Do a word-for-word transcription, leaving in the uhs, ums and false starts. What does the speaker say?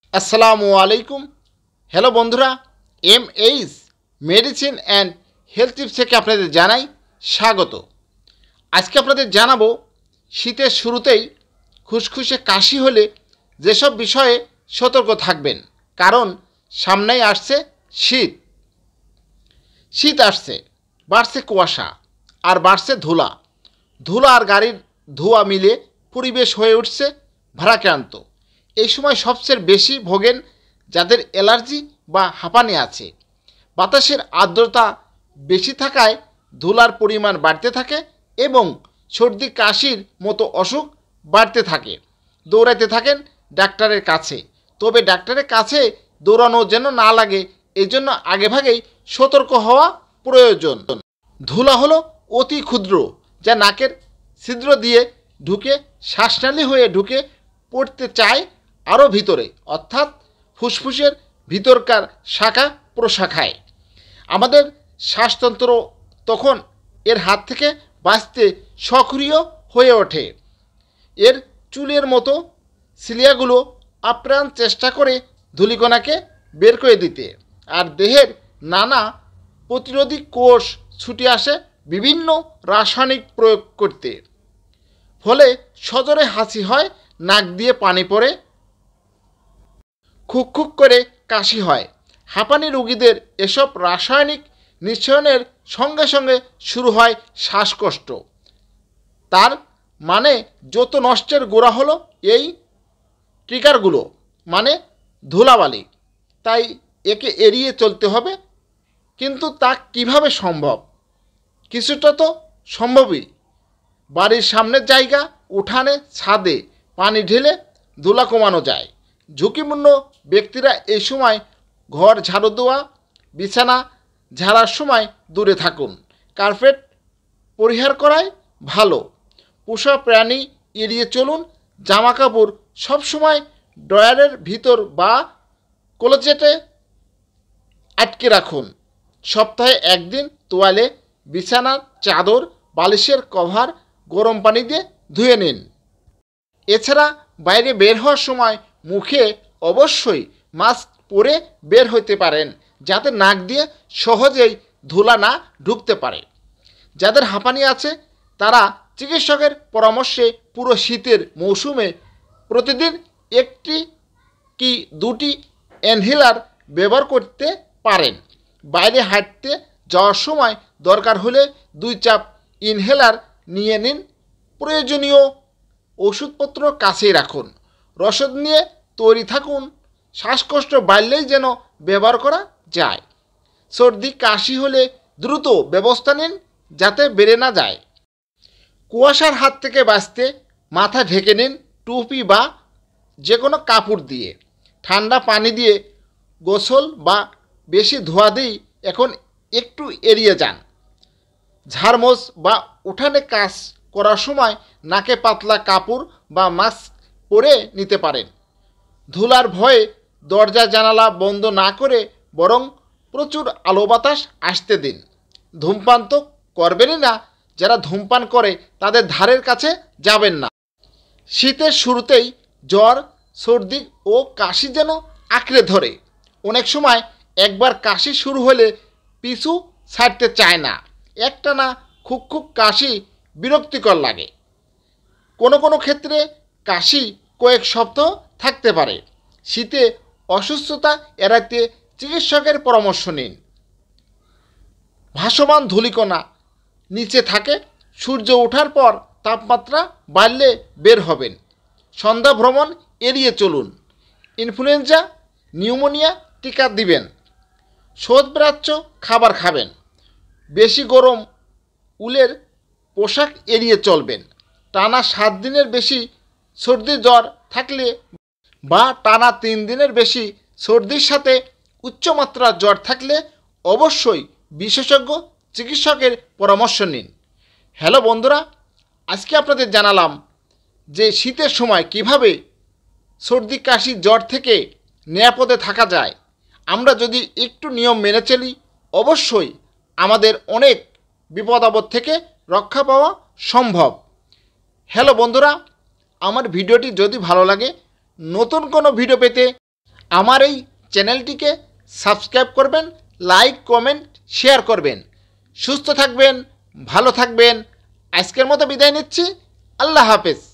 আসসালামু আলাইকুম। হ্যালো বন্ধুরা, M H medicine and health tips থেকে আপনাদের জানাই স্বাগত। আজকে আপনাদের জানাবো শীতের শুরুতেই খুসখুসে কাশি হলে যেসব বিষয়ে সতর্ক থাকবেন, কারণ সামনেই আসছে শীত। শীত আসছে, বাড়ছে কুয়াশা আর বাড়ছে ধুলা। ধুলা আর গাড়ির ধোঁয়া মিলে পরিবেশ হয়ে উঠছে ভারাক্রান্ত। এই সময় সবচেয়ে বেশি ভোগেন যাদের অ্যালার্জি বা হাঁপানি আছে। বাতাসের আর্দ্রতা বেশি থাকায় ধুলার পরিমাণ বাড়তে থাকে এবং সর্দি কাশির মতো অসুখ বাড়তে থাকে। দৌড়াইতে থাকেন ডাক্তারের কাছে, তবে ডাক্তারের কাছে দৌড়ানো যেন না লাগে এজন্য আগেভাগেই সতর্ক হওয়া প্রয়োজন। ধুলা হলো অতি ক্ষুদ্র, যা নাকের ছিদ্র দিয়ে ঢুকে শ্বাসনালী হয়ে ঢুকে পড়তে চায় আরও ভিতরে, অর্থাৎ ফুসফুসের ভিতরকার শাখা প্রশাখায়। আমাদের শ্বাসতন্ত্র তখন এর হাত থেকে বাঁচতে সক্রিয় হয়ে ওঠে। এর চুলের মতো সিলিয়াগুলো আপ্রাণ চেষ্টা করে ধূলিকণাকে বের করে দিতে, আর দেহের নানা প্রতিরোধী কোষ ছুটে আসে বিভিন্ন রাসায়নিক প্রয়োগ করতে। ফলে সজোরে হাসি হয়, নাক দিয়ে পানি পড়ে, খুক খুক করে কাশি হয়। হাঁপানি রোগীদের এসব রাসায়নিক নিঃসরণের সঙ্গে সঙ্গে শুরু হয় শ্বাসকষ্ট। তার মানে যত নষ্টের গোড়া হলো এই ট্রিগারগুলো, মানে ধুলাবালি। তাই একে এড়িয়ে চলতে হবে। কিন্তু তা কিভাবে সম্ভব? কিছুটা তো সম্ভবই। বাড়ির সামনের জায়গা, উঠানে, ছাদে পানি ঢেলে ধুলা কমানো যায়। ঝুঁকিপূর্ণ ব্যক্তিরা এই সময় ঘর ঝাড়ু দেওয়া, বিছানা ঝাড়ার সময় দূরে থাকুন। কার্পেট পরিহার করাই ভালো। পোষা প্রাণী এড়িয়ে চলুন। জামা কাপড় সবসময় ড্রয়ারের ভিতর বা ক্লোজেটে আটকে রাখুন। সপ্তাহে একদিন তোয়ালে, বিছানার চাদর, বালিশের কভার গরম পানি দিয়ে ধুয়ে নিন। এছাড়া বাইরে বের হওয়ার সময় মুখে অবশ্যই মাস্ক পরে বের হতে পারেন, যাতে নাক দিয়ে সহজেই ধুলা না ঢুকতে পারে। যাদের হাঁপানি আছে তারা চিকিৎসকের পরামর্শে পুরো শীতের মৌসুমে প্রতিদিন একটি কি দুটি ইনহেলার ব্যবহার করতে পারেন। বাইরে হাঁটতে যাওয়ার সময় দরকার হলে দুই চাপ ইনহেলার নিয়ে নিন। প্রয়োজনীয় ওষুধপত্র কাছেই রাখুন। রসদ নিয়ে তৈরি থাকুন। শ্বাসকষ্ট বাড়লেই যেন ব্যবহার করা যায়। সর্দি কাশি হলে দ্রুত ব্যবস্থা নিন যাতে বেড়ে না যায়। কুয়াশার হাত থেকে বাঁচতে মাথা ঢেকে নিন টুপি বা যে কোনো কাপড় দিয়ে। ঠান্ডা পানি দিয়ে গোসল বা বেশি ধোয়া দিই এখন একটু এড়িয়ে যান। ঝাড়মোছ বা উঠানে কাজ করার সময় নাকে পাতলা কাপড় বা মাস্ক পরে নিতে পারেন। ধুলার ভয়ে দরজা জানালা বন্ধ না করে বরং প্রচুর আলো বাতাস আসতে দিন। ধূমপান তো করবেনই না। যারা ধূমপান করে তাদের ধারের কাছে যাবেন না। শীতের শুরুতেই জ্বর, সর্দি ও কাশি যেন আঁকড়ে ধরে। অনেক সময় একবার কাশি শুরু হলে পিছু ছাড়তে চায় না। একটানা খুক খুক কাশি বিরক্তিকর লাগে। কোনো কোনো ক্ষেত্রে কাশি কয়েক সপ্তাহ থাকতে পারে। শীতে অসুস্থতা এড়াতে চিকিৎসকের পরামর্শ নিন। ভাসমান ধূলিকণা নিচে থাকে। সূর্য ওঠার পর তাপমাত্রা বাড়লে বের হবেন। সন্ধ্যা ভ্রমণ এড়িয়ে চলুন। ইনফ্লুয়েঞ্জা, নিউমোনিয়া টিকা দিবেন। শোধব্রাচ্য খাবার খাবেন। বেশি গরম উলের পোশাক এড়িয়ে চলবেন। টানা সাত দিনের বেশি সর্দি জ্বর থাকলে বা টানা তিন দিনের বেশি সর্দির সাথে উচ্চমাত্রার জ্বর থাকলে অবশ্যই বিশেষজ্ঞ চিকিৎসকের পরামর্শ নিন। হ্যালো বন্ধুরা, আজকে আপনাদের জানালাম যে শীতের সময় কিভাবে সর্দি কাশি জ্বর থেকে নিরাপদে থাকা যায়। আমরা যদি একটু নিয়ম মেনে চলি অবশ্যই আমাদের অনেক বিপদ আপদ থেকে রক্ষা পাওয়া সম্ভব। হ্যালো বন্ধুরা, আমার ভিডিওটি যদি ভালো লাগে, নতুন কোনো ভিডিও পেতে আমার এই চ্যানেলটিকে সাবস্ক্রাইব করবেন, লাইক কমেন্ট শেয়ার করবেন। সুস্থ থাকবেন, ভালো থাকবেন। আজকের মতো বিদায় নিচ্ছি। আল্লাহ হাফেজ।